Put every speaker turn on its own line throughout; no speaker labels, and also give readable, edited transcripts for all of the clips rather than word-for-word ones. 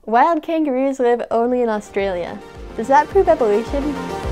Wild kangaroos live only in Australia. Does that prove evolution?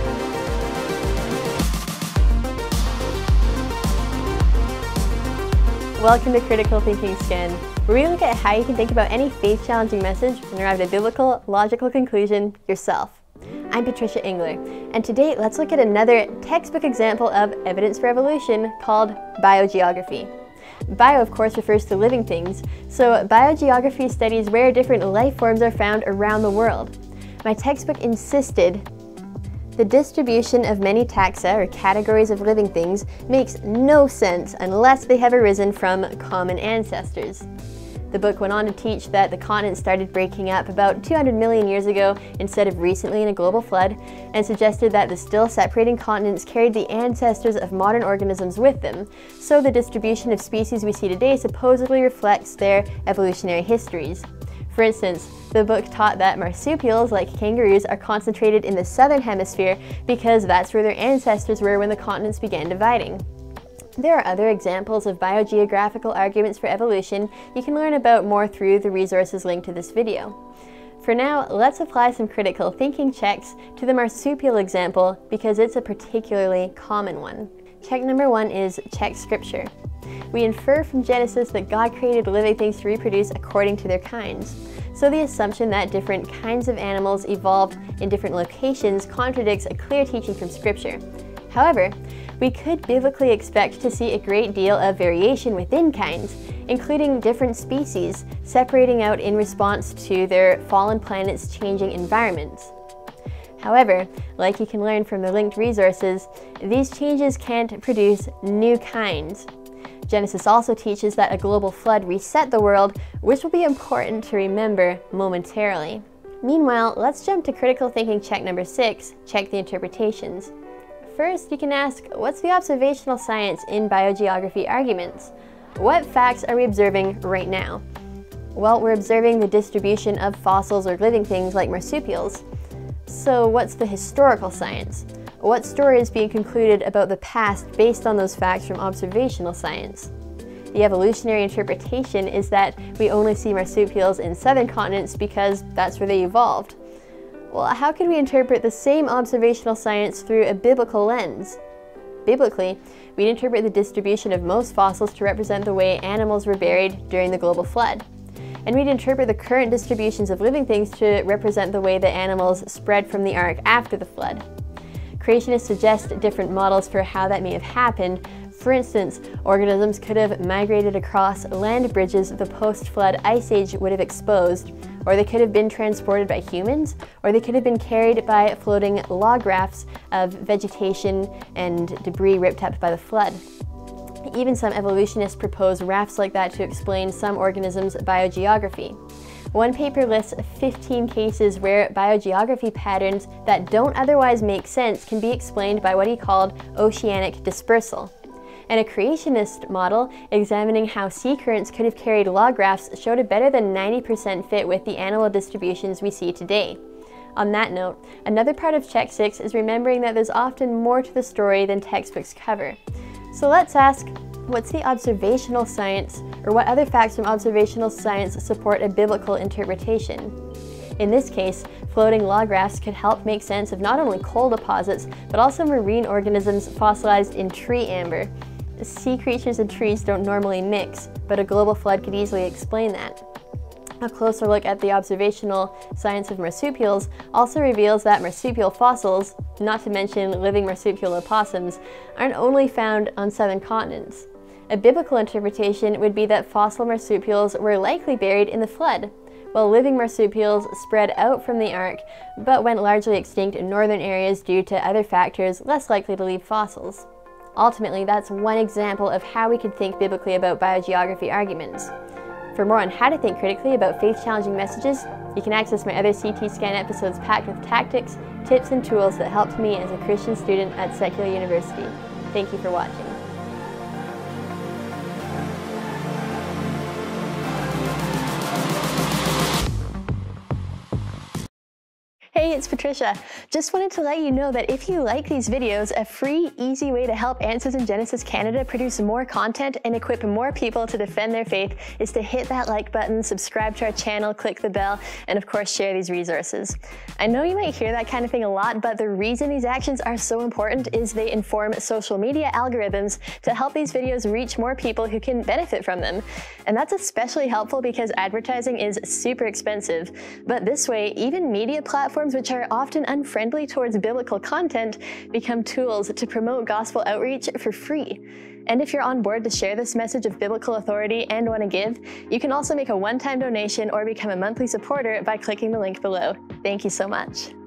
Welcome to Critical Thinking Scan, where we look at how you can think about any faith-challenging message and arrive at a biblical, logical conclusion yourself. I'm Patricia Engler, and today let's look at another textbook example of evidence for evolution called biogeography. Bio, of course, refers to living things, so biogeography studies where different life forms are found around the world. My textbook insisted the distribution of many taxa, or categories of living things, makes no sense unless they have arisen from common ancestors. The book went on to teach that the continents started breaking up about 200 million years ago instead of recently in a global flood, and suggested that the still separating continents carried the ancestors of modern organisms with them, so the distribution of species we see today supposedly reflects their evolutionary histories. For instance, the book taught that marsupials, like kangaroos, are concentrated in the southern hemisphere because that's where their ancestors were when the continents began dividing. There are other examples of biogeographical arguments for evolution you can learn about more through the resources linked to this video. For now, let's apply some critical thinking checks to the marsupial example because it's a particularly common one. Check number one is check scripture. We infer from Genesis that God created living things to reproduce according to their kinds. So the assumption that different kinds of animals evolved in different locations contradicts a clear teaching from Scripture. However, we could biblically expect to see a great deal of variation within kinds, including different species separating out in response to their fallen planet's changing environments. However, like you can learn from the linked resources, these changes can't produce new kinds. Genesis also teaches that a global flood reset the world, which will be important to remember momentarily. Meanwhile, let's jump to critical thinking check number 6, check the interpretations. First, you can ask, what's the observational science in biogeography arguments? What facts are we observing right now? Well, we're observing the distribution of fossils or living things like marsupials. So what's the historical science? What story is being concluded about the past based on those facts from observational science? The evolutionary interpretation is that we only see marsupials in southern continents because that's where they evolved. Well, how can we interpret the same observational science through a biblical lens? Biblically, we'd interpret the distribution of most fossils to represent the way animals were buried during the global flood. And we'd interpret the current distributions of living things to represent the way the animals spread from the ark after the flood. Creationists suggest different models for how that may have happened. For instance, organisms could have migrated across land bridges the post-flood ice age would have exposed, or they could have been transported by humans, or they could have been carried by floating log rafts of vegetation and debris ripped up by the flood. Even some evolutionists propose rafts like that to explain some organisms' biogeography. One paper lists 15 cases where biogeography patterns that don't otherwise make sense can be explained by what he called oceanic dispersal. And a creationist model examining how sea currents could have carried log rafts showed a better than 90% fit with the animal distributions we see today. On that note, another part of Check 6 is remembering that there's often more to the story than textbooks cover. So let's ask, what's the observational science, or what other facts from observational science support a biblical interpretation? In this case, floating log rafts could help make sense of not only coal deposits, but also marine organisms fossilized in tree amber. Sea creatures and trees don't normally mix, but a global flood could easily explain that. A closer look at the observational science of marsupials also reveals that marsupial fossils, not to mention living marsupial opossums, aren't only found on southern continents. A biblical interpretation would be that fossil marsupials were likely buried in the flood, while living marsupials spread out from the ark, but went largely extinct in northern areas due to other factors less likely to leave fossils. Ultimately, that's one example of how we could think biblically about biogeography arguments. For more on how to think critically about faith-challenging messages, you can access my other CT Scan episodes packed with tactics, tips, and tools that helped me as a Christian student at secular university. Thank you for watching. Hey, it's Patricia. Just wanted to let you know that if you like these videos, a free, easy way to help Answers in Genesis Canada produce more content and equip more people to defend their faith is to hit that like button, subscribe to our channel, click the bell, and of course share these resources. I know you might hear that kind of thing a lot, but the reason these actions are so important is they inform social media algorithms to help these videos reach more people who can benefit from them. And that's especially helpful because advertising is super expensive. But this way, even media platforms which are often unfriendly towards biblical content become tools to promote gospel outreach for free. And if you're on board to share this message of biblical authority and want to give, you can also make a one-time donation or become a monthly supporter by clicking the link below. Thank you so much.